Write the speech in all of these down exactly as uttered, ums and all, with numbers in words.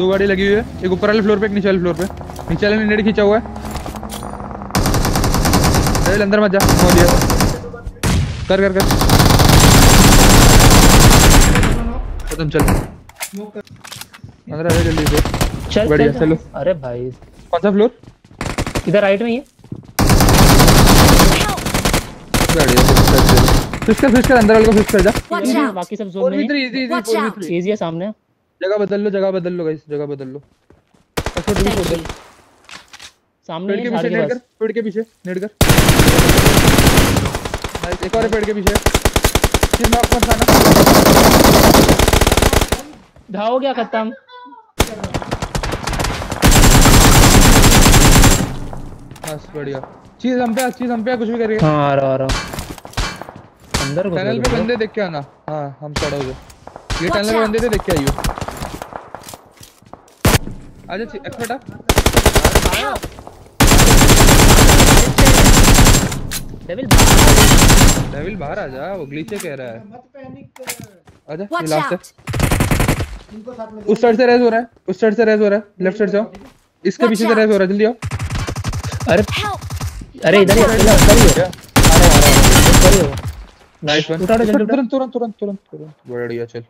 दो गाड़ी लगी हुई है, एक ऊपर वाले फ्लोर पे, एक नीचे वाले फ्लोर पे। नीचे वाले ने नेट खींचा हुआ है। डेविल अंदर मत जा, हो लिया। कर कर कर खत्म, चल अंदर आ जा जल्दी से। चल बढ़िया, चल चलो। अरे भाई कौन सा फ्लोर? इधर राइट में ही है। बढ़िया, फिश कर फिश कर अंदर वाले को फिश कर जा। बाकी सब जोन में है। इजी इजी इजी इजी है सामने। जगह बदल लो, जगह बदल लो गाइस, जगह बदल लो। छोड़ दे, छोड़ दे। सामने पेड़ के है पीछे नेट कर, पेड़ के पीछे नेट कर। नाइस, एक और है पेड़ के पीछे। फिर नॉक मत खाना। धा हो गया खत्म। बस बढ़िया। चीज हम पे, चीज हम पे, कुछ भी करिए। हां आ रहा आ रहा अंदर घुस टनल पे बंदे देख के आना। हां हम चढ़ा हो गए। ये टनल पे बंदे थे, देख के आइयो। आजा एक्सपर्ट आ। डेविल डेविल बाहर आ जा, वो ग्लिच कह रहा है। मत पैनिक। आजा, ये लास्ट है। इनको साथ में उस साइड से रेज हो रहा है, उस साइड से रेज हो रहा है, लेफ्ट साइड से आओ। इसके पीछे से रेज हो रहा है, जल्दी आओ। अरे अरे इधर ही अकेला उधर ही है। आ रहा आ रहा उधर ही हो। Nice one. उठा जल्दी तुरंत तुरंत तुरंत तुरंत तुरंत बढ़िया, चल।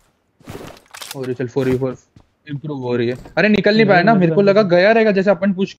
और चल फोर वी फोर इंप्रूव हो रही है। अरे निकल नहीं पाया ना, मेरे को लगा गया रहेगा जैसे अपन पुश